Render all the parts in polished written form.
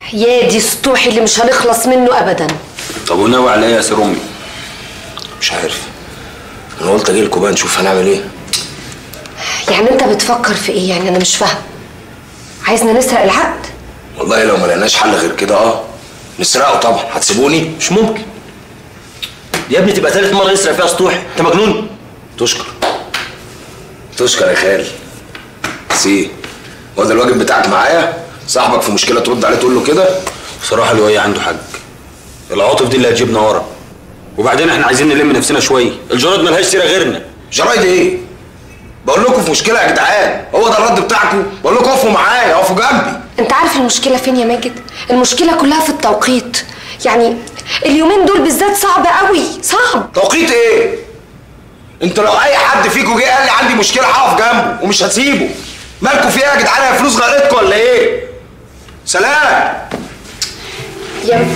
يا دي سطوحي اللي مش هنخلص منه ابدا. طب وناوي على ايه يا سير امي؟ مش عارف، انا قلت اجي لكم بقى نشوف هنعمل ايه. يعني انت بتفكر في ايه؟ يعني انا مش فاهم. عايزنا نسرق العقد؟ والله لو ما لقيناش حل غير كده نسرقه طبعا. هتسيبوني؟ مش ممكن يا ابني، تبقى ثالث مره نسرق فيها سطوحي، انت مجنون؟ تشكر يا خالي. سي هو ده الواجب بتاعك معايا؟ صاحبك في مشكله ترد عليه تقول له كده؟ بصراحه الوقي عنده حق، العواطف دي اللي هتجيبنا ورا. وبعدين احنا عايزين نلم نفسنا شويه، الجرايد ملهاش سيره غيرنا. جرايد ايه؟ بقول لكم في مشكله يا جدعان، هو ده الرد بتاعكم؟ بقول لكم اقفوا معايا، اقفوا جنبي. انت عارف المشكله فين يا ماجد؟ المشكله كلها في التوقيت. يعني اليومين دول بالذات صعب قوي، صعب. توقيت ايه؟ انتوا لو اي حد فيكم جه قال لي عندي مشكله هقف جنبه ومش هسيبه. مالكم فيها يا جدعان؟ هي فلوس غرقتكم ولا ايه؟ سلام يا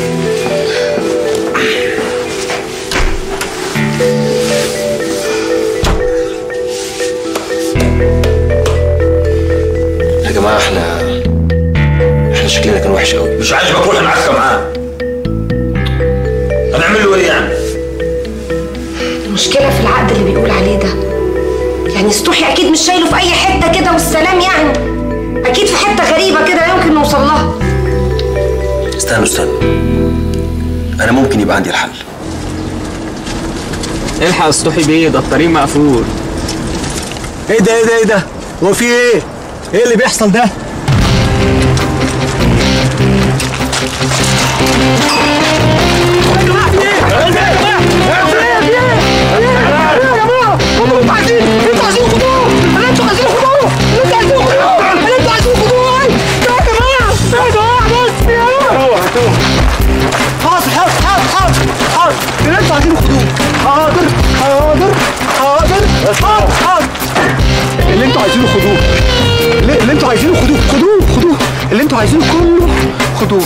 جماعه، احنا شكلنا كان وحش قوي. مش عاجبك روح نعسكر معاه. هنعمل له ايه يعني؟ المشكله في العقد اللي بيقول عليه ده. يعني سطوحي اكيد مش شايله في اي حته كده والسلام، يعني اكيد في حته غريبه كده يمكن نوصل لها. استنوا، انا ممكن يبقى عندي الحل. الحق يا سطوحي بيه، ده الطريق مقفول. ايه ده؟ هو في ايه؟ ايه اللي بيحصل ده؟ اللي انتوا عايزينه خدوه. اللي انتوا عايزينه خدوه. اللي انتوا عايزينه كله خدوه.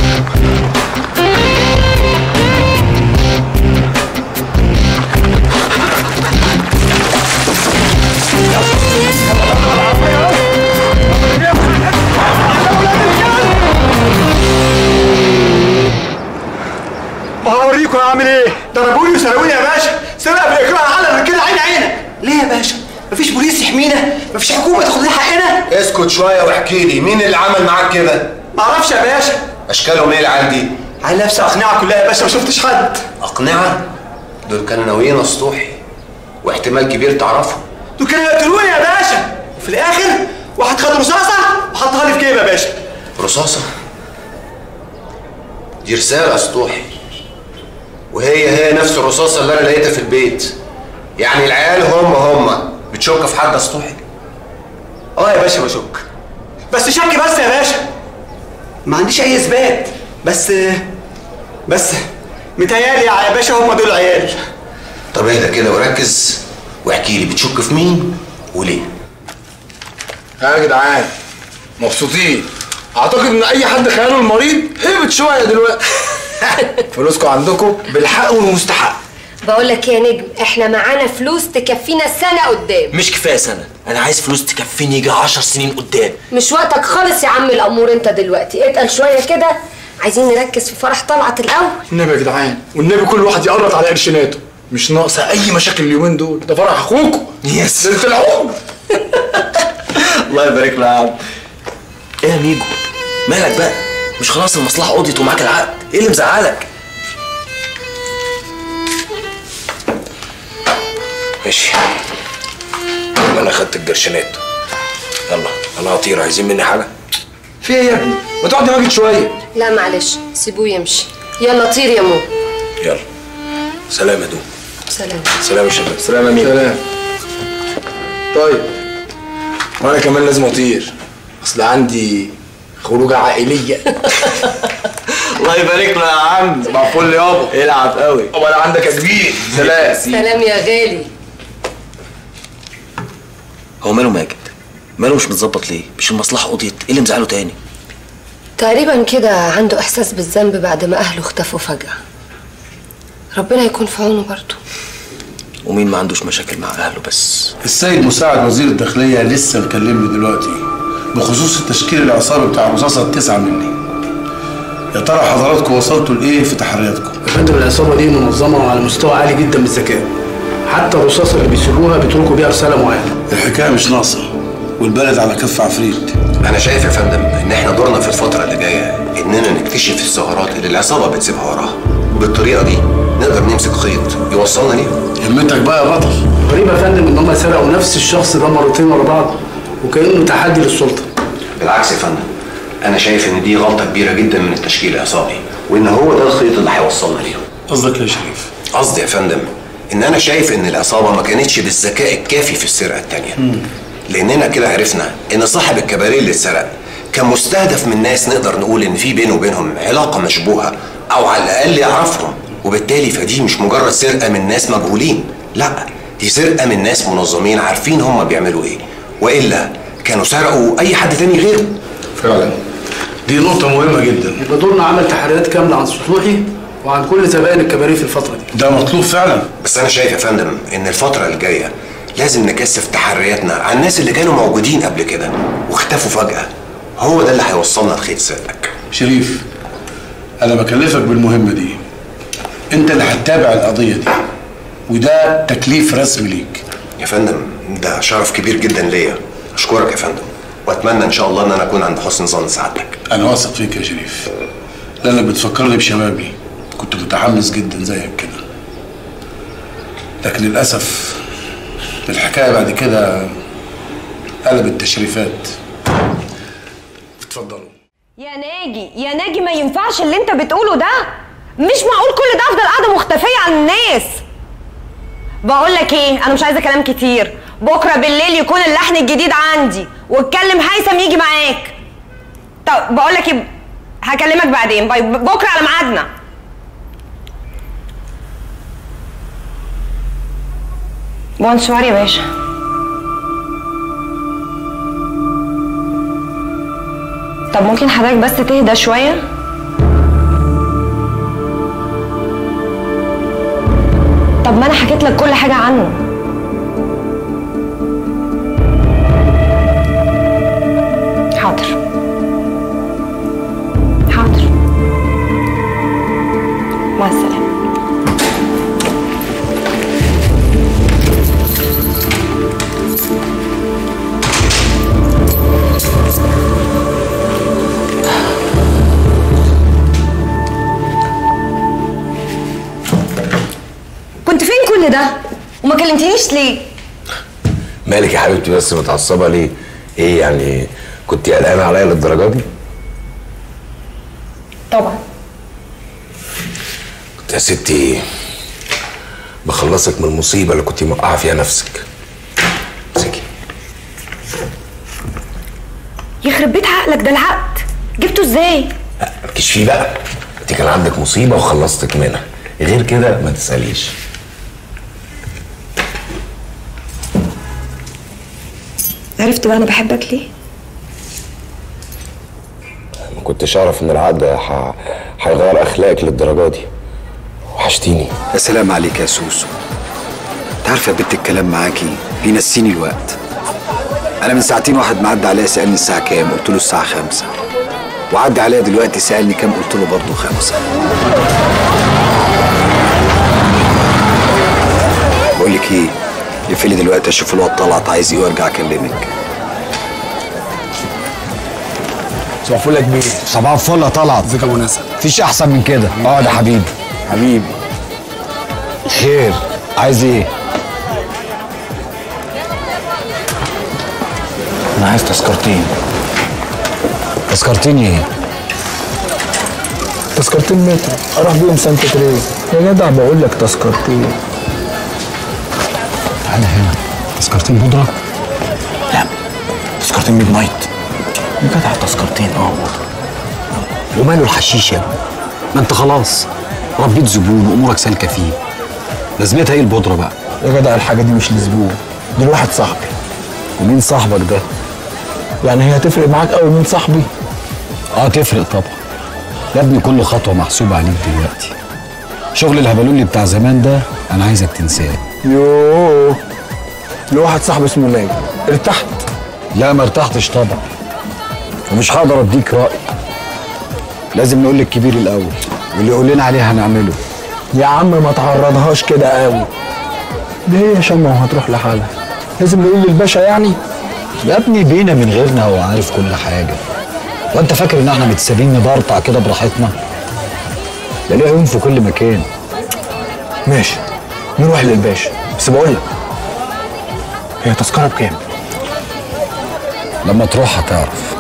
هوريكم هعمل ايه. ضربوني وسرقوني يا باشا. سرقه بالاكراه على كده عينك. ليه يا باشا؟ مفيش بوليس يحمينا؟ مفيش حكومه تاخد لنا حقنا؟ اسكت شويه واحكي لي، مين اللي عمل معاك كده؟ معرفش يا باشا. اشكالهم ايه العيال دي؟ عيال لابسه اقنعه كلها يا باشا، ما شفتش حد. اقنعه؟ دول كانوا ناويين اسطوحي، واحتمال كبير تعرفهم. دول كانوا يقتلوني يا باشا، وفي الاخر واحد خد رصاصه وحطها لي في جيبي يا باشا. رصاصه؟ دي رساله اسطوحي، وهي نفس الرصاصه اللي انا لقيتها في البيت. يعني العيال هم بتشك في حد اسطوحي؟ يا باشا بشك، بس شك بس يا باشا، ما عنديش اي اثبات. بس متهيألي يا باشا هم دول عيال. طب اهدى كده وركز واحكي لي، بتشك في مين وليه؟ ها يا جدعان، مبسوطين؟ اعتقد ان اي حد خياله المريض هبط شويه دلوقتي. فلوسكم عندكم بالحق والمستحق. بقول لك يا نجم، احنا معانا فلوس تكفينا سنه قدام. مش كفايه سنه، انا عايز فلوس تكفيني يجي 10 سنين قدام. مش وقتك خالص يا عم الامور، انت دلوقتي اتقل شويه كده. عايزين نركز في فرح طلعت الاول. النبي يا جدعان، والنبي كل واحد يقرط على قرشيناته، مش ناقصه اي مشاكل اليومين دول. ده فرح اخوكم. يس، ده العمر. الله يبارك له يا عم. ايه يا ميجو، مالك بقى؟ مش خلاص المصلحه قضيت ومعاك العقد؟ ايه اللي مزعلك؟ ماشي، انا خدت الجرشينات. يلا انا هطير، عايزين مني حاجه؟ في ايه يا ابني؟ ما تقعد ماجد شويه. لا معلش، سيبوه يمشي. يلا طير يا مو. يلا سلام يا دو. سلام يا شباب. سلام يا ميجو. سلام. طيب وانا كمان لازم اطير، اصل عندي خروجه عائليه. الله يبارك له يا عم. صباح الفل يابا. العب قوي. ولا عندك يا كبير. سلام يا غالي. هو ماله ماجد؟ ماله مش متظبط ليه؟ مش المصلحه قضيت؟ ايه اللي مزعله تاني؟ تقريبا كده عنده احساس بالذنب بعد ما اهله اختفوا فجاه. ربنا يكون في عونه برضه. ومين ما عندوش مشاكل مع اهله بس؟ السيد مساعد وزير الداخليه لسه مكلمني دلوقتي بخصوص التشكيل العصابي بتاع الرصاصه ال9 مني. يا ترى حضراتكم وصلتوا لايه في تحرياتكم؟ يا فندم العصابه دي منظمه وعلى مستوى عالي جدا من الذكاء. حتى الرصاصه اللي بيسيبوها بيتركوا بيها رساله معينه. الحكايه مش ناقصه والبلد على كف عفريت. انا شايف يا فندم ان احنا دورنا في الفتره اللي جايه اننا نكتشف الثغرات اللي العصابه بتسيبها وراها، وبالطريقه دي نقدر نمسك خيط يوصلنا ليه. همتك بقى يا بطل. غريب يا فندم ان هم سرقوا نفس الشخص ده مرتين ورا بعض وكانه تحدي للسلطه. بالعكس يا فندم، انا شايف ان دي غلطه كبيره جدا من التشكيل العصابي، وان هو ده الخيط اللي هيوصلنا ليهم. قصدك يا شريف؟ قصدي يا فندم ان انا شايف ان العصابه ما كانتش بالذكاء الكافي في السرقه التانيه. لاننا كده عرفنا ان صاحب الكباريه اللي اتسرق كان مستهدف من ناس نقدر نقول ان في بينه وبينهم علاقه مشبوهه، او على الاقل يعرفهم، وبالتالي فدي مش مجرد سرقه من ناس مجهولين، لا دي سرقه من ناس منظمين عارفين هم بيعملوا ايه، والا كانوا سرقوا اي حد تاني غيره. فعلا دي نقطه مهمه جدا. يبقى دورنا عمل تحريات كامله عن سطوحي وعن كل زبائن الكباريه في الفتره دي. ده مطلوب فعلا. بس انا شايف يا فندم ان الفتره الجايه لازم نكثف تحرياتنا عن الناس اللي كانوا موجودين قبل كده واختفوا فجاه. هو ده اللي هيوصلنا لخيط سرقتك. شريف، انا بكلفك بالمهمه دي. انت اللي هتتابع القضيه دي، وده تكليف رسمي ليك. يا فندم ده شرف كبير جدا ليا، اشكرك يا فندم، واتمنى ان شاء الله ان انا اكون عند حسن ظن سعادتك. انا واثق فيك يا شريف، لانك بتفكرني بشبابي، كنت متحمس جدا زيك كده. لكن للاسف الحكايه بعد كده قلبت تشريفات. اتفضلوا. يا ناجي ما ينفعش اللي انت بتقوله ده. مش معقول كل ده افضل قاعده مختفيه عن الناس. بقول لك ايه، انا مش عايزه كلام كتير. بكره بالليل يكون اللحن الجديد عندي، واتكلم هيثم يجي معاك. طب بقول لك ايه، هكلمك بعدين. باي، بكره على ميعادنا. بونسوار يا باشا. طب ممكن حضرتك بس تهدى شويه؟ طب ما انا حكيت لك كل حاجه عنه. حاضر حاضر، مع السلامه. كنت فين كل ده وما كلمتنيش ليه؟ مالك يا حبيبتي بس متعصبه ليه؟ ايه يعني كنت قلقانه عليا للدرجه دي؟ طبعا كنت يا ستي بخلصك من المصيبه اللي كنت موقعه فيها نفسك. امسكي. يخرب بيت عقلك، ده العقد جبته ازاي؟ مالكيش فيه بقى، انت كان عندك مصيبه وخلصتك منها، غير كده ما تساليش. عرفت بقى انا بحبك ليه؟ ما كنتش اعرف ان العقد هيغير اخلاقك للدرجه دي. وحشتيني. يا سلام عليك يا سوسو. انت عارفه يا بنت الكلام معاكي بينسيني الوقت. انا من ساعتين واحد معدي عليا سالني الساعه كام، قلت له الساعه 5، وعدي عليا دلوقتي سالني كام، قلت له برضه 5. بقول لك ايه، اقفلي دلوقتي اشوف الواد طلعت عايز ايه وارجع اكلمك. صباح الفل يا كبير. صباح الفل يا طلعت. ازيك يا ابو نسب؟ مفيش احسن من كده. اقعد يا حبيبي. حبيبي. خير، عايز ايه؟ انا عايز تذكرتين. تذكرتين ايه؟ تذكرتين مترو اروح بيهم سانتا تريز. يا جدع بقول لك تذكرتين. تعالى هنا. تذكرتين بودرة؟ لا، تذكرتين ميد نايت. يا جدع تذكرتين بودرة. وماله الحشيش يا ابني؟ ما انت خلاص ربيت زبون وامورك سالكه فيه. لازمتها ايه البودره بقى؟ يا جدع الحاجه دي مش لزبون، دي لواحد صاحبي. ومين صاحبك ده؟ يعني هي هتفرق معاك قوي مين صاحبي؟ تفرق طبعا يا ابني، كل خطوه محسوبه عليك دلوقتي. شغل الهبلولي بتاع زمان ده انا عايزك تنساه. يوه، لواحد صاحبي اسمه ماجد. ارتحت؟ لا ما ارتحتش طبعا، ومش هقدر اديك راي. لازم نقول للكبير الاول، واللي يقول لنا عليه هنعمله. يا عم ما تعرضهاش كده قوي، دي هي شمة وهتروح لحالها، لازم نقول للباشا يعني. يا ابني بينا من غيرنا هو عارف كل حاجه، وانت فاكر ان احنا متسابين نبرطع كده براحتنا؟ ده ليه عيون في كل مكان. ماشي نروح للباشا، بس بقول لك هي تذكره بكام؟ لما تروح هتعرف.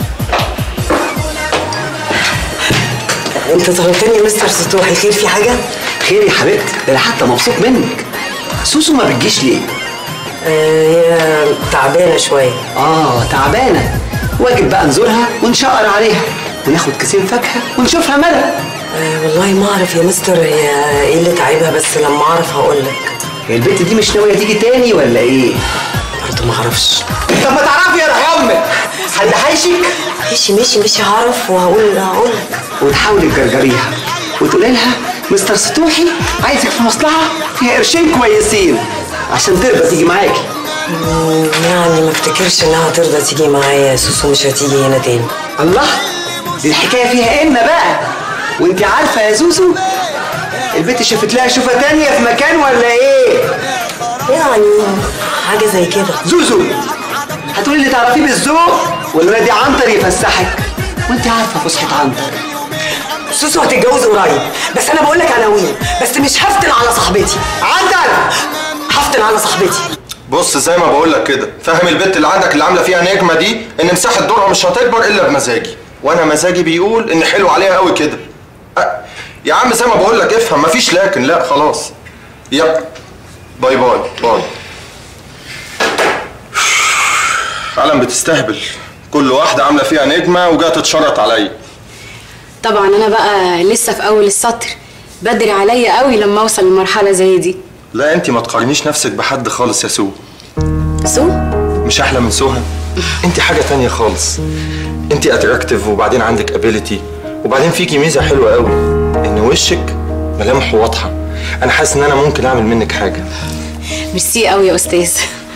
انت طلبتني يا مستر سطوحي، خير في حاجه؟ خير يا حبيبتي، ده انا حتى مبسوط منك. سوسو ما بتجيش ليه؟ هي تعبانه شويه. تعبانه، واجب بقى نزورها ونشقر عليها وناخد كيسين فاكهه ونشوفها مدى. والله ما اعرف يا مستر هي ايه اللي تعبها، بس لما اعرف هقول لك. هي البنت دي مش ناويه تيجي تاني ولا ايه؟ برضه ما اعرفش. طب ما تعرفي يا روح امك، حد حيشك؟ ماشي هعرف وهقول لك. وتحاولي تجرجريها وتقولي لها مستر سطوحي عايزك في مصلحه فيها قرشين كويسين عشان ترضى تيجي معاكي. يعني ما افتكرش انها ترضى تيجي معايا، سوسو مش هتيجي هنا تاني. الله، دي الحكايه فيها ان بقى. وانت عارفه يا زوزو البنت شافت لها شوفه تانيه في مكان ولا ايه؟ يعني حاجه زي كده. زوزو هتقولي اللي تعرفيه بالذوق ولا نادي عنتر يفسحك؟ وانت عارفه فسحه عنتر. سوسو هتتجوز قريب، بس انا بقول لك عناوين، بس مش هفتن على صاحبتي. عنتر هفتن على صاحبتي. بص زي ما بقول لك كده، فاهم البت اللي عندك اللي عامله فيها نجمه دي ان مساحه دورها مش هتكبر الا بمزاجي، وانا مزاجي بيقول ان حلو عليها قوي كده. يا عم زي ما بقول لك افهم، مفيش لكن، لا خلاص. يب باي باي باي. فعلا بتستهبل، كل واحده عامله فيها نجمه وجايه تتشرط عليا. طبعا انا بقى لسه في اول السطر، بدري عليا قوي لما اوصل لمرحله زي دي. لا انت ما تقارنيش نفسك بحد خالص يا سو. سو؟ مش احلى من سوها؟ انت حاجه تانية خالص. انت اتراكتيف، وبعدين عندك ابيليتي، وبعدين فيكي ميزه حلوه قوي ان وشك ملامحه واضحه. انا حاسس ان انا ممكن اعمل منك حاجه. ميرسي قوي يا استاذ.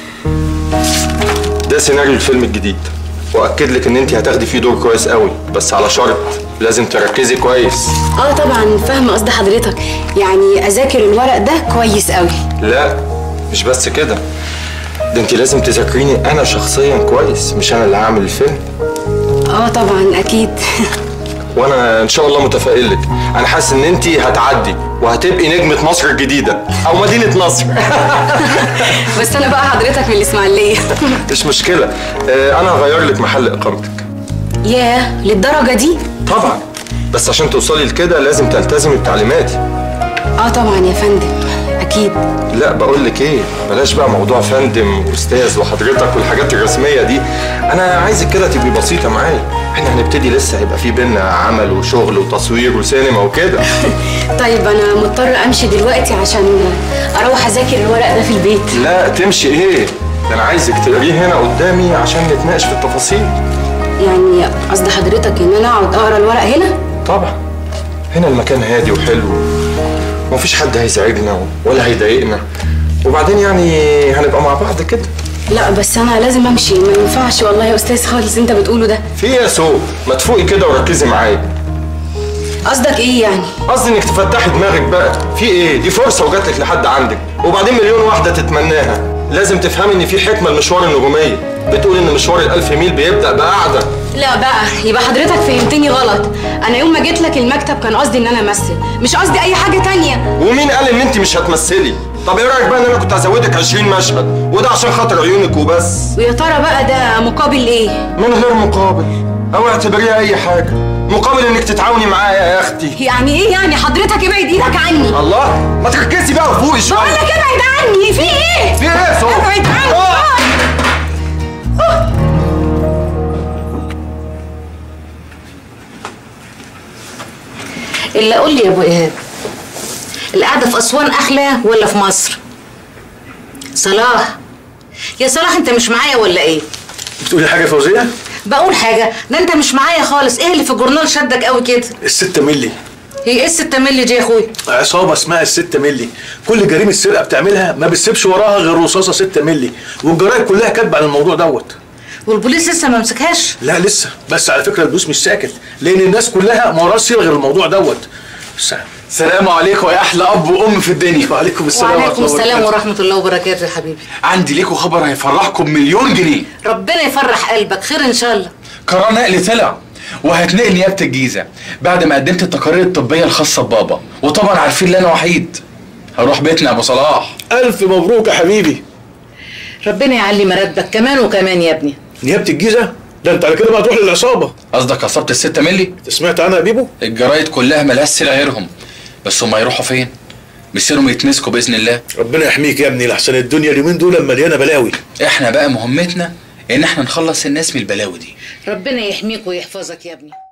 ده سيناريو الفيلم الجديد، واكد لك ان انت هتاخدي فيه دور كويس قوي، بس على شرط لازم تركزي كويس. طبعا فاهمه قصد حضرتك، يعني اذاكر الورق ده كويس قوي. لا مش بس كده، ده انت لازم تذاكريني انا شخصيا كويس، مش انا اللي هعمل الفيلم. طبعا اكيد. وانا ان شاء الله متفائل لك، انا حاسس ان انت هتعدي وهتبقي نجمه مصر الجديده او مدينه نصر. بس انا بقى حضرتك من الاسماعيليه. مش مشكله، انا هغير لك محل اقامتك. ياه للدرجه دي؟ طبعا، بس عشان توصلي لكده لازم تلتزمي بتعليماتي. طبعا يا فندم اكيد. لا بقول لك ايه، بلاش بقى موضوع فندم واستاذ وحضرتك والحاجات الرسميه دي، انا عايزك كده تبقي بسيطه معايا. احنا هنبتدي لسه، هيبقى في بينا عمل وشغل وتصوير وسينما وكده. طيب انا مضطر امشي دلوقتي عشان اروح اذاكر الورق ده في البيت. لا تمشي ايه، ده انا عايزك تقريه هنا قدامي عشان نتناقش في التفاصيل. يعني قصد حضرتك ان انا اقعد اقرا الورق هنا؟ طبعا، هنا المكان هادي وحلو ومفيش حد هيزعجنا ولا هيضايقنا، وبعدين يعني هنبقى مع بعض كده. لا بس انا لازم امشي، ما ينفعش والله يا استاذ خالص انت بتقوله ده. في ايه يا سو؟ ما تفوقي كده وركزي معايا. قصدك ايه يعني؟ قصدي انك تفتحي دماغك بقى. في ايه؟ دي فرصه وجاتلك لحد عندك، وبعدين مليون واحده تتمناها. لازم تفهمي ان في حكمه لمشوار النجوميه، بتقول ان مشوار ال1000 ميل بيبدا بقعده. لا بقى يبقى حضرتك فهمتني غلط. انا يوم ما جيت لك المكتب كان قصدي ان انا امثل، مش قصدي اي حاجه تانية. ومين قال ان انت مش هتمثلي؟ طب ايه رايك بقى ان انا كنت هزودك 20 مشهد، وده عشان خاطر عيونك وبس. ويا ترى بقى ده مقابل ايه؟ من غير مقابل، او اعتبريها اي حاجه، مقابل انك تتعاوني معايا يا اختي. يعني ايه يعني؟ حضرتك ابعد ايدك عني. الله، ما تركزي بقى وفوقي شويه. بقول لك ابعد عني. في ايه؟ في ايه يا سو؟ ابعد عني. اللي قول لي يا ابو ايهاب، القعده في اسوان احلى ولا في مصر؟ صلاح يا صلاح، انت مش معايا ولا ايه؟ بتقولي حاجه فوزيه؟ بقول حاجه، ده انت مش معايا خالص. ايه اللي في الجورنال شدك قوي كده؟ ال6 مللي. هي ايه ال6 مللي دي يا اخويا؟ عصابه اسمها ال6 مللي، كل جريمه سرقه بتعملها ما بتسيبش وراها غير رصاصه 6 مللي، والجرايد كلها كاتبه عن الموضوع دوت. والبوليس لسه ما مسكهاش؟ لا لسه، بس على فكره البوليس مش ساكت، لان الناس كلها ما وراش غير الموضوع دوت. سلام عليكم يا احلى اب وام في الدنيا. وعليكم السلام وعليكم السلام ورحمه الله وبركاته. يا حبيبي عندي ليكوا خبر هيفرحكم مليون جنيه. ربنا يفرح قلبك، خير ان شاء الله. قرار نقل طلع وهتنقل نيابه الجيزه بعد ما قدمت التقارير الطبيه الخاصه ببابا، وطبعا عارفين ان انا وحيد. هروح بيتنا يا ابو صلاح. الف مبروك يا حبيبي. ربنا يعلي مراتبك كمان وكمان يا ابني. نيابه الجيزه؟ ده انت على كده بقى تروح للعصابه. قصدك عصابه ال6 مللي؟ سمعت عنها يا بيبو؟ الجرايد كلها ملهاش سيره غيرهم، بس هم هيروحوا فين؟ مصيرهم يتمسكوا باذن الله. ربنا يحميك يا ابني، لحسن الدنيا اليومين دول مليانه بلاوي. احنا بقى مهمتنا ان احنا نخلص الناس من البلاوي دي. ربنا يحميك ويحفظك يا ابني.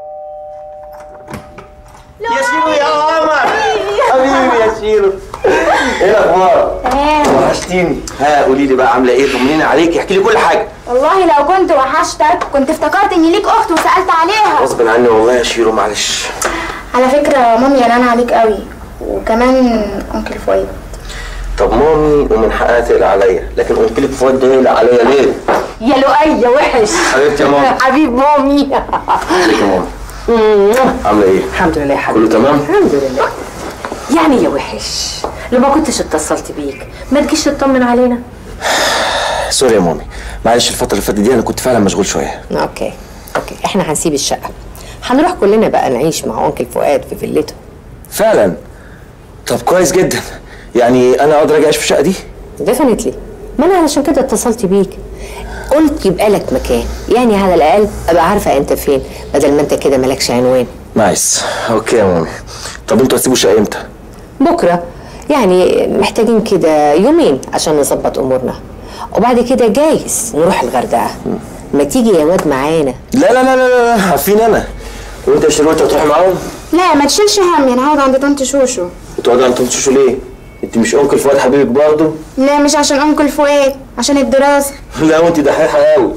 يا شيرو يا قمر حبيبي يا شيرو، ايه الاخبار؟ وحشتيني. ها قولي لي بقى عامله ايه؟ طمنيني عليكي، احكي لي كل حاجه. والله لو كنت وحشتك كنت افتكرت ان ليك اخت وسالت عليها. غصب عني والله يا شيرو، معلش. على فكره مامي قلقانه عليك قوي، وكمان انكل فؤاد. طب مامي ومن حقها تقلق عليا، لكن انكلك فؤاد ده يقلق عليا ليه؟ يا لؤي يا وحش. حبيبتي يا ماما. حبيب مامي. ازيك يا ماما؟ عامله ايه؟ الحمد لله يا حبيبي. كله تمام؟ الحمد لله. يعني يا وحش لو ما كنتش اتصلت بيك ما تجيش تطمن علينا؟ سوري يا مامي، معلش الفتره اللي فاتت دي انا كنت فعلا مشغول شويه. اوكي احنا هنسيب الشقه، هنروح كلنا بقى نعيش مع انكل فؤاد في فيلته. فعلا؟ طب كويس جدا. يعني انا اقدر اجي اعيش في الشقه دي؟ ديفنتلي، ما انا علشان كده اتصلت بيك، قلت يبقى لك مكان، يعني على الاقل ابقى عارفه انت فين بدل ما انت كده مالكش عنوان. نايس. اوكي يا مامي. طب انتوا هتسيبوا الشقه امتى؟ بكره، يعني محتاجين كده يومين عشان نظبط امورنا، وبعد كده جايز نروح الغردقه. ما تيجي يا واد معانا؟ لا لا لا لا لا، عارفين انا. وانت يا شيرو هتروحي معاهم؟ لا ما تشيلش هم، انا هقعد عند طنط شوشو. بتقعدي عند طنط شوشو ليه؟ انت مش انكل فؤاد حبيبك برضه؟ لا مش عشان انكل فؤاد، عشان الدراسه. لا وانت دحيحه قوي.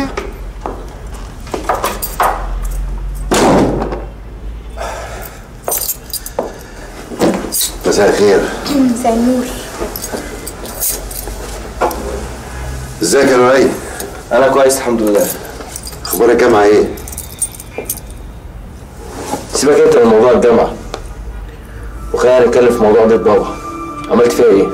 مساء الخير. مساء النور. ازيك يا لؤي؟ انا كويس الحمد لله. اخبار الجامعه ايه؟ سيبك انت من موضوع الجامعه، وخلينا نتكلم في موضوع بيت بابا. عملت فيها ايه؟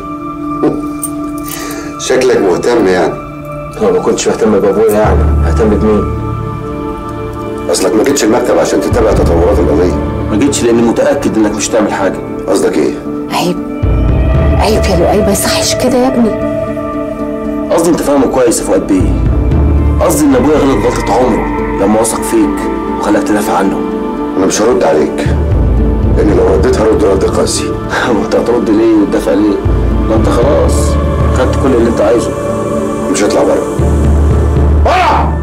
شكلك مهتم يعني. انا ما كنتش مهتم بابويا، يعني ههتم بمين؟ اصلك ما جيتش المكتب عشان تتابع تطورات القضيه. ما جيتش لاني متاكد انك مش تعمل حاجه. قصدك ايه؟ عيب يا لؤي، ما يصحش كده يا ابني. قصدي انت فاهمه كويس يا فؤاد بيه. قصدي ان ابويا غلط غلطه عمره لما وثق فيك وخلاك تدافع عنه. انا مش هرد عليك، لان لو رديت هرد رد قاسي. انت هترد ليه وتدافع ليه؟ ما انت خلاص خدت كل اللي انت عايزه. مش هطلع بره. بره!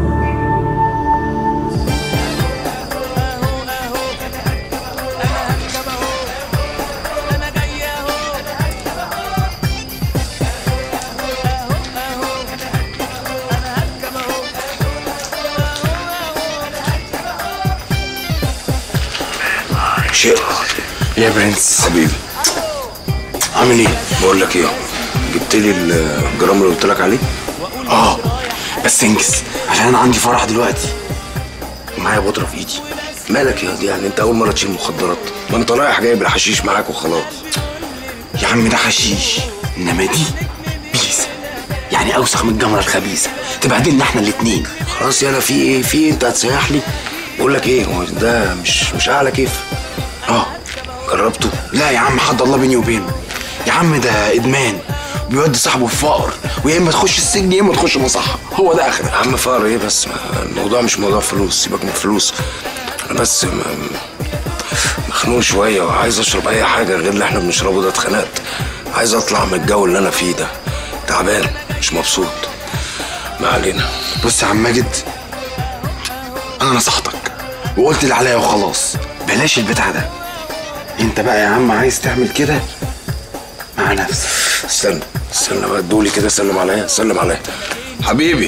شيء يا برنس حبيبي. عامل ايه؟ بقول لك ايه، جبت لي الجرام اللي قلت لك عليه؟ بس انجز عشان انا عندي فرح دلوقتي. معايا بودره في ايدي. مالك يا دي؟ يعني انت اول مره تشيل مخدرات؟ ما انت رايح جايب الحشيش معاك وخلاص. يا عم ده حشيش، انما دي بيسه، يعني اوسخ من الجمره الخبيثه، تبهدلنا احنا الاتنين. خلاص يالا، في ايه؟ في انت هتسيح لي؟ بقول لك ايه، هو ده مش اعلى كيف؟ جربته؟ لا يا عم، حد الله بيني وبينه يا عم، ده ادمان بيودي صاحبه في فقر، ويا اما تخش السجن يا اما تخش مصحه، هو ده اخر. يا عم فقر ايه بس؟ الموضوع مش موضوع فلوس، سيبك من الفلوس. انا بس مخنوق شويه وعايز اشرب اي حاجه غير اللي احنا بنشربه ده. اتخنقت، عايز اطلع من الجو اللي انا فيه ده، تعبان مش مبسوط. ما علينا. بص يا عم ماجد، انا نصحتك وقلت اللي عليا وخلاص، بلاش البتاع ده. انت بقى يا عم عايز تعمل كده مع نفسك. استنى بقى، ادولي كده، سلم عليا سلم عليا حبيبي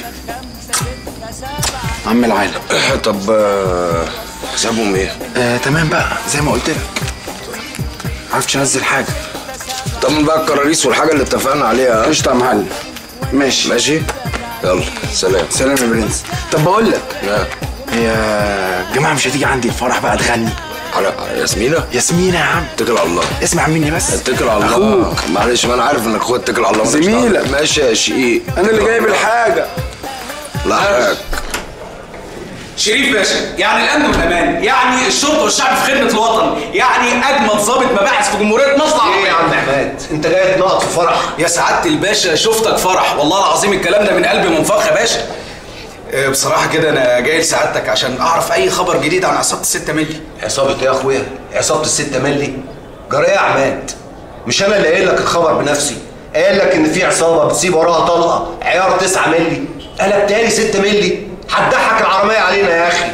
عم العالم. طب حسابهم ايه؟ تمام بقى زي ما قلت لك، عرفتش انزل حاجه. طمن بقى الكراريس والحاجه اللي اتفقنا عليها. قشطه يا معلم. ماشي. يلا سلام. سلام يا برنس. طب بقول لك، لا هي الجماعه مش هتيجي عندي الفرح بقى تغني؟ على ياسمينة؟ ياسمينة يا عم. اتكل على الله. اسمع مني بس. اتكل على الله. اخوك. معلش، ما انا عارف انك اخوك. اتكل على الله. زميلك. ماشي يا شقيق. انا اللي جايب الحاجه. لا حاجة. شريف باشا، يعني الامن والامان، يعني الشرطه والشعب في خدمه الوطن، يعني اجمد ضابط مباحث في جمهوريه مصر العربيه. ايه يا عم عماد؟ انت جاي تنقط في فرح؟ يا سعاده الباشا شفتك فرح، والله العظيم الكلام ده من قلبي منفخ يا باشا. بصراحه كده انا جاي لسعادتك عشان اعرف اي خبر جديد عن عصابه ال6 مللي. عصابه ايه يا اخويا؟ عصابه ال6 مللي؟ جرى ايه يا عماد؟ مش انا اللي قايل لك الخبر بنفسي؟ قايل لك ان في عصابه بتسيب وراها طلقه عيار 9 مللي، قلبتها لي 6 مللي، هتضحك العرميه علينا يا اخي.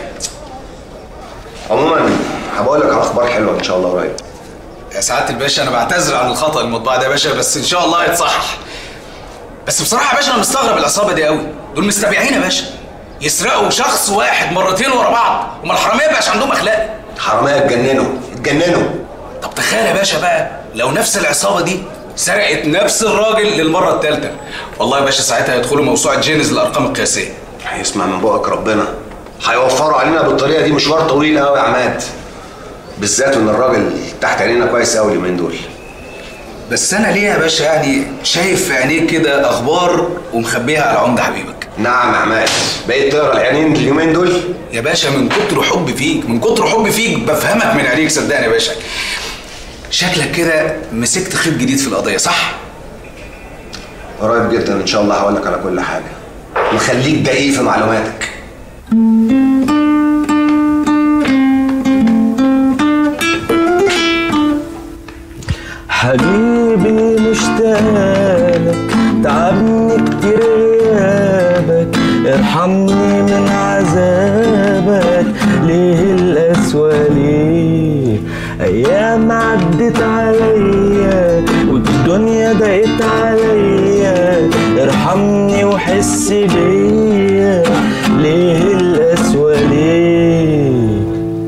عموما هبقول لك على اخبار حلوه ان شاء الله قريب. يا سعاده الباشا انا بعتذر عن الخطا المطبع ده يا باشا، بس ان شاء الله هيتصحح. بس بصراحه يا باشا انا مستغرب العصابه دي قوي، دول مستبيعين يا باشا، يسرقوا شخص واحد مرتين ورا بعض، وما الحراميه مبقاش عندهم اخلاق. حراميه اتجننوا. طب تخيل يا باشا بقى لو نفس العصابه دي سرقت نفس الراجل للمره الثالثه، والله يا باشا ساعتها هيدخلوا موسوعه جينيز للارقام القياسيه. هيسمع من بقك ربنا، هيوفروا علينا بالطريقه دي مشوار طويل قوي يا عماد، بالذات ان الراجل تحت عينينا كويس قوي اليومين دول. بس انا ليه يا باشا يعني شايف في عينيك كده اخبار ومخبيها على عمده حبيبك؟ نعم يا عماد، بقيت تقرا العينين اليومين دول؟ يا باشا من كتر حبي فيك بفهمك من عينيك، صدقني يا باشا. شكلك كده مسكت خيط جديد في القضيه، صح؟ قريب جدا ان شاء الله هقول لك على كل حاجه، وخليك دقيق في معلوماتك. حبيبي مشتاقلك، تعبني كتير غيابك، ارحمني من عذابك، ليه القسوة ليه؟ أيام عدت عليا والدنيا ضاقت عليا، ارحمني وحس بيا، ليه القسوة ليه؟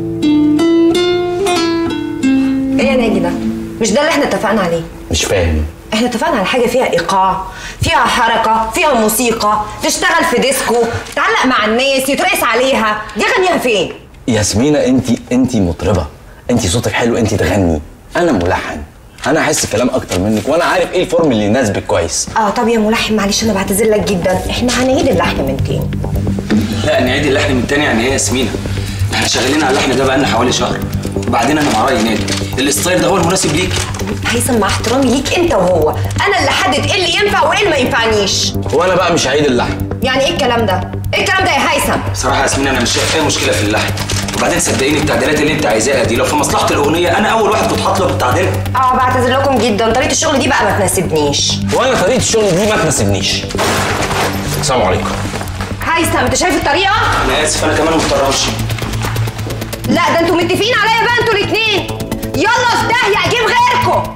ايه يا ناجي ده؟ مش ده اللي احنا اتفقنا عليه؟ مش فاهم. احنا اتفقنا على حاجه فيها ايقاع، فيها حركه، فيها موسيقى، تشتغل في ديسكو، تعلق مع الناس، يترقص عليها، دي غنيها فين؟ ياسمينة انت مطربه، انت صوتك حلو، انت تغني، انا ملحن، انا احس الكلام اكتر منك وانا عارف ايه الفورم اللي يناسبك كويس. طب يا ملحن معلش انا بعتذر لك جدا، احنا هنعيد اللحن من تاني. لا نعيد اللحن من تاني يعني ايه يا ياسمينة؟ احنا شغالين على اللحن ده بقالنا حوالي شهر، وبعدين انا مع رايي نادي الستايل ده هو المناسب ليك. هيثم مع احترامي ليك انت وهو، انا اللي حدد ايه اللي ينفع وايه اللي ما ينفعنيش. وانا بقى مش هعيد اللحن. يعني ايه الكلام ده؟ ايه الكلام ده يا هيثم؟ بصراحه يا ياسمين انا مش شايف اي مشكله في اللحن، وبعدين صدقيني التعديلات اللي انت عايزاها دي لو في مصلحه الاغنيه انا اول واحد كنت حاطط له بالتعديل. بعتذر لكم جدا، طريقه الشغل دي بقى ما تناسبنيش. وانا طريقه الشغل دي ما تناسبنيش. السلام عليكم. هيثم انت شايف الطريقه؟ انا اسف انا كمان مضطر امشي. لا ده انتوا متفقين عليا بقى انتوا الاثنين. يلا في داهيه اجيب غيركم.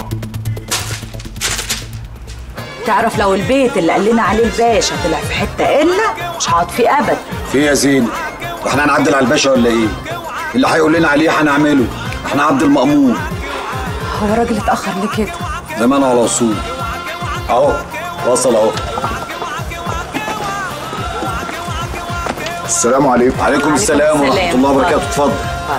تعرف لو البيت اللي قال لنا عليه الباشا طلع في حته الا مش هقعد فيه ابدا. في يا زين، واحنا هنعدل على الباشا ولا ايه؟ اللي هيقول لنا عليه هنعمله، احنا عبد المأمون. هو راجل اتاخر ليه كده؟ زمان على وصول. اهو وصل اهو. السلام عليكم. وعليكم السلام ورحمه الله وبركاته. اتفضل.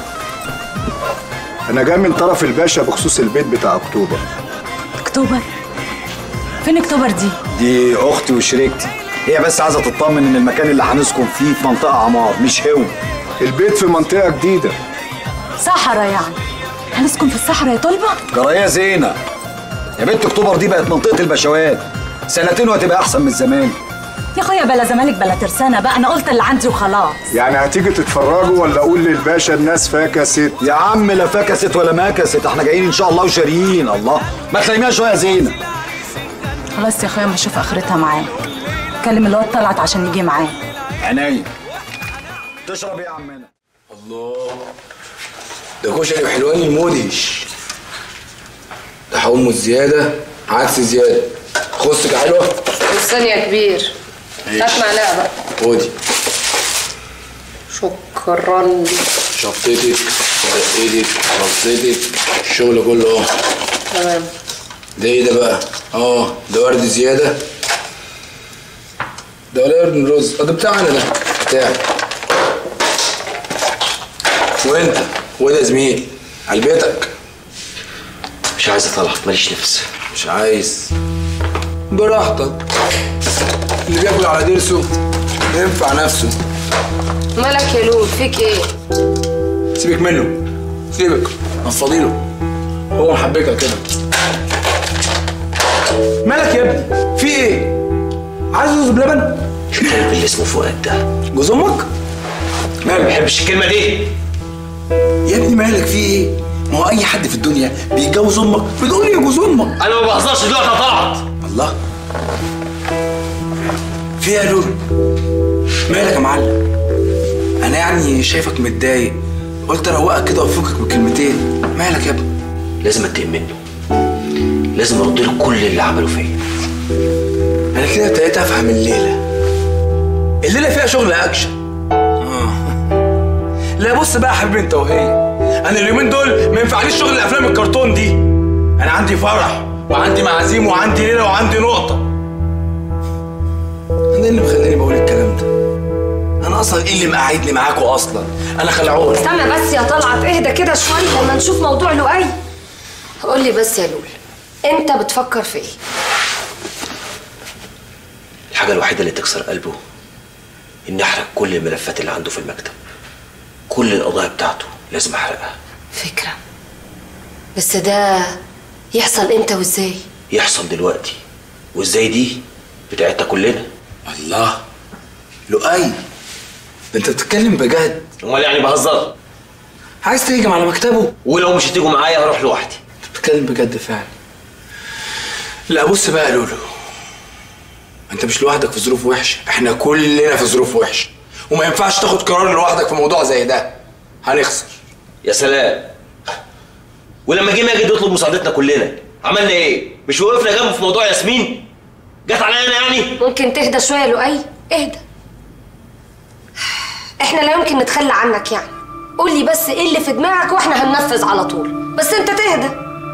انا جاي من طرف الباشا بخصوص البيت بتاع اكتوبر. اكتوبر؟ فين اكتوبر دي؟ دي اختي وشريكتي، هي بس عايزه تطمن ان المكان اللي هنسكن فيه في منطقه عمار مش هو. البيت في منطقه جديده. صحراء يعني؟ هنسكن في الصحراء يا طلبه؟ جرايه زينه يا بنت، اكتوبر دي بقت منطقه البشوات، سنتين وهتبقى احسن من زمان. يا اخويا بلا زمالك بلا ترسانه بقى، انا قلت اللي عندي وخلاص. يعني هتيجي تتفرجوا ولا اقول للباشا الناس فاكست؟ يا عم لا فاكست ولا ماكست، احنا جايين ان شاء الله وشاريين. الله ما تلاقيها شويه يا زينه. خلاص يا اخويا ما اشوف اخرتها معاك. كلم الواد طلعت عشان يجي معاه. عينيا. تشرب ايه يا عمنا؟ الله ده كشري وحلواني الموديش، ده حمص زياده عكس زياده. خصك يا حلوه. استني يا كبير. هات معلقه بقى. خدي. شكرا. شفطتك دقتك رصتك الشغل كله اهو. تمام. ده ايه ده بقى؟ ده ورد زياده. ده ولا ابن رز، ده بتاعنا ده بتاعي. وانت وده زميل على بيتك. مش عايز اطلع، ماليش نفس. مش عايز، براحتك. اللي بياكل على ضرسه ينفع نفسه. مالك يا لول؟ فيك ايه؟ سيبك منه، سيبك، نفضيله، هو محبكك كده. مالك يا ابني؟ في ايه؟ عايز رز بلبن؟ شو الكلب اللي اسمه فؤاد ده؟ جوز امك؟ ما بحبش الكلمه دي. يا ابني مالك في ايه؟ ما هو اي حد في الدنيا بيتجوز امك بتقول لي يا جوز امك. انا ما بهزرش دلوقتي، قطعت. الله، في ايه يا لولو؟ مالك يا معلم؟ انا يعني شايفك متضايق، قلت اروقك كده وافكك بكلمتين. مالك يا ابني؟ لازم انتقم منه، لازم ارد له كل اللي عمله فيا. انا كده ابتديت افهم الليله فيها شغل اكشن. لا بص بقى يا حبيبي انت وهي، انا اليومين دول ما ينفعنيش شغل الافلام الكرتون دي. انا عندي فرح وعندي معازيم وعندي ليله وعندي نقطه. انا ايه اللي مخليني بقول الكلام ده؟ انا اصلا ايه اللي مقعدني معاكوا اصلا؟ انا خلعون. استنى بس يا طلعت، اهدى كده شويه لما نشوف موضوع لؤي. قول لي بس يا لول، انت بتفكر في ايه؟ الحاجه الوحيده اللي تكسر قلبه اني احرق كل الملفات اللي عنده في المكتب. كل القضايا بتاعته لازم احرقها. فكره، بس ده يحصل امتى وازاي؟ يحصل دلوقتي، وازاي دي بتاعتنا كلنا. الله، لؤي ده انت بتتكلم بجد؟ امال يعني بهزر؟ عايز تهجم على مكتبه؟ ولو مش هتيجوا معايا هروح لوحدي. انت بتتكلم بجد فعلا. لا بص بقى يا لولو، انت مش لوحدك في ظروف وحشه، احنا كلنا في ظروف وحشه، وما ينفعش تاخد قرار لوحدك في موضوع زي ده، هنخسر. يا سلام، ولما جه ماجد يطلب مساعدتنا كلنا عملنا ايه؟ مش وقفنا جنبه في موضوع ياسمين؟ جت عليا انا يعني؟ ممكن تهدى شويه يا لؤي؟ اهدى، احنا لا يمكن نتخلى عنك يعني. قول لي بس ايه اللي في دماغك واحنا هننفذ على طول، بس انت تهدى.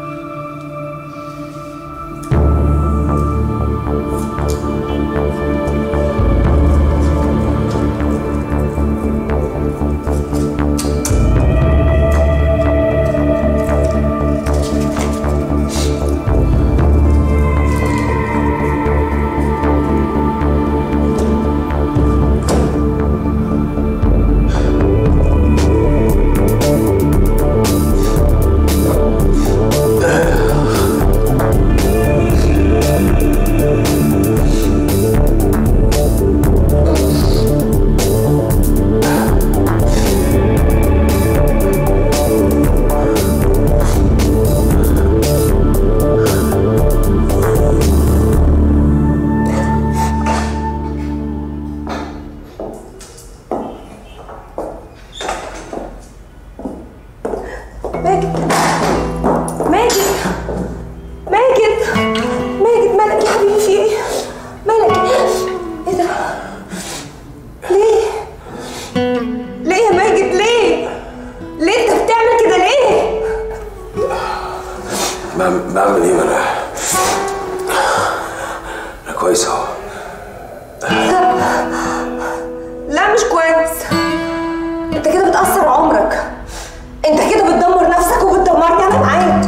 بعمل ايه؟ انا كويس اهو. لا مش كويس، انت كده بتأثر عمرك، انت كده بتدمر نفسك وبتدمرني انا معاك.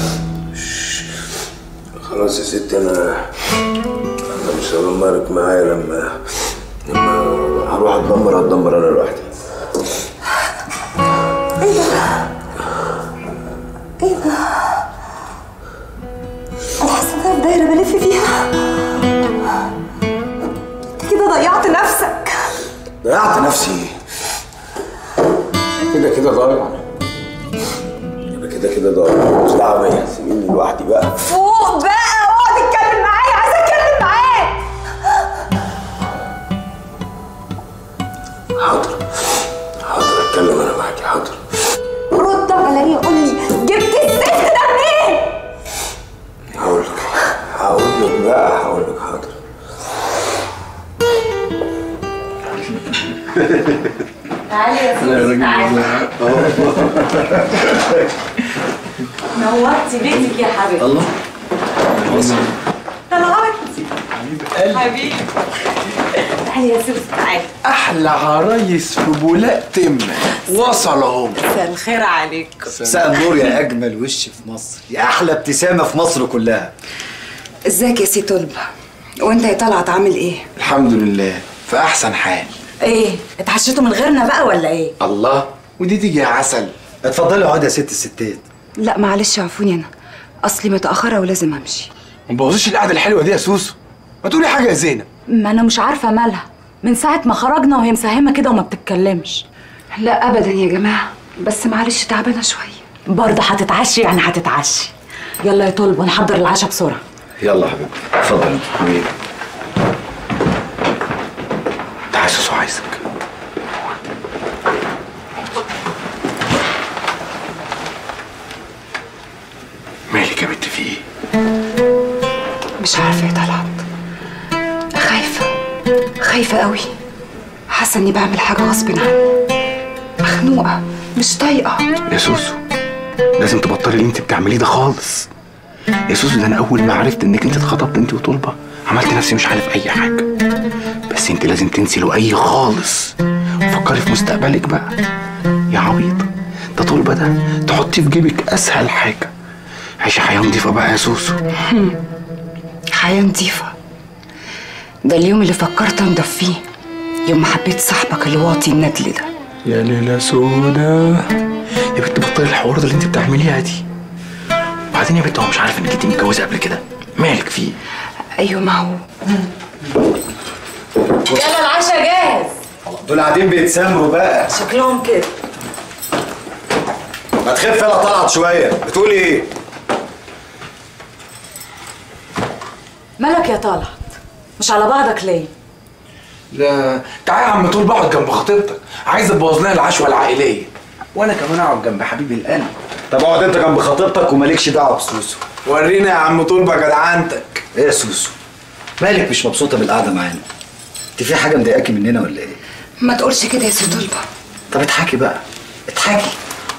خلاص يا ستي، انا مش هدمرك معايا. لما هروح هتدمر انا لوحدي. ايه ده؟ ايه ده؟ انا حاسه ان انا في دايره بلف فيها. انت كده ضيعت نفسك. ضيعت نفسي؟ كده ضايع. كده ضايع، مش دعوه بيا، سيبيني لوحدي بقى. فوق بقى، اقعد اتكلم معايا، عايزه اتكلم معاك. حاضر اتكلم انا معاكي. حاضر، رد عليا، قول لي جبت الزفت ده منين؟ هقول لك بقى. حاضر. تعالي يا سوسي، تعالي. نورتي بيتك يا حبيبتي. الله، طلعتي حبيبي. تعالي يا سوسو تعالي. احلى عرايس في بولاق تمه وصل اهو. مساء الخير عليك. مساء النور يا اجمل وش في مصر، يا احلى ابتسامه في مصر كلها. ازيك يا سي طلبه؟ وانت يا طلعت عامل ايه؟ الحمد لله في احسن حال. ايه اتعشيتوا من غيرنا بقى ولا ايه؟ الله ودي تيجي يا عسل. اتفضلي اقعدي يا ست الستات. لا معلش عفوني، انا اصلي متاخره ولازم امشي. ما تبوظيش القعده الحلوه دي يا سوسو، ما تقولي حاجه يا زينب. ما انا مش عارفه مالها من ساعه ما خرجنا وهي مساهمه كده وما بتتكلمش. لا ابدا يا جماعه، بس معلش تعبانه شويه. برضه هتتعشي يعني هتتعشي. يلا يا طلبه نحضر العشاء بسرعه. يلا يا حبيبي اتفضل. تعالى يا سوسو عايزك. مالك يا بنت في ايه؟ مش عارفه يا طلعت، خايفه قوي، حاسه اني بعمل حاجه غصب عني، مخنوقه مش طايقه. يا سوسو لازم تبطلي اللي انت بتعمليه ده خالص يا سوسو. ده انا اول ما عرفت انك انت اتخطبت انت وطلبه عملت نفسي مش عارف اي حاجه، بس انت لازم تنسي لؤي خالص وفكري في مستقبلك بقى يا عبيطه. ده طلبه ده تحطيه في جيبك اسهل حاجه. عيشي حياه نضيفه بقى يا سوسو. حياه نضيفه؟ ده اليوم اللي فكرت انضف فيه يوم ما حبيت صاحبك الواطي الندل ده. يا ليلة سودا يا بنت بطلي الحوار ده اللي انت بتعمليها دي. وبعدين يا بنت هو مش عارف انك انت متجوزه قبل كده؟ مالك فيه؟ ايوه ما هو. يلا العشاء جاهز. دول قاعدين بيتسامروا بقى شكلهم كده. ما تخف يلا طلعت شويه، بتقولي ايه؟ مالك يا طلعت؟ مش على بعضك ليه؟ لا تعالى يا عم طول بقعد جنب خطيبتك، عايز تبوظ لنا العشوه العائليه وانا كمان اقعد جنب حبيبي القلب. طب اقعد انت جنب خطيبتك ومالكش دعوه بسوسو. ورينا يا عم طول بقى جدعنتك. ايه يا سوسو؟ مالك مش مبسوطه بالقعده معانا؟ انت في حاجه مضايقاكي مننا ولا ايه؟ ما تقولش كده يا سي طلبه. طب اضحكي بقى اضحكي.